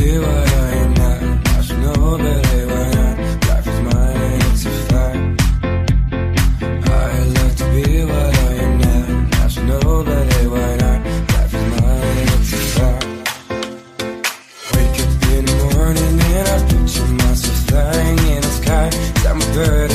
be what I am not. I should know better, why not? Life is mine and it's a fact. I'd like to be what I am not. I should know better, why not? Life is mine and it's a fact. Wake up in the morning and I picture myself flying in the sky. I'm a bird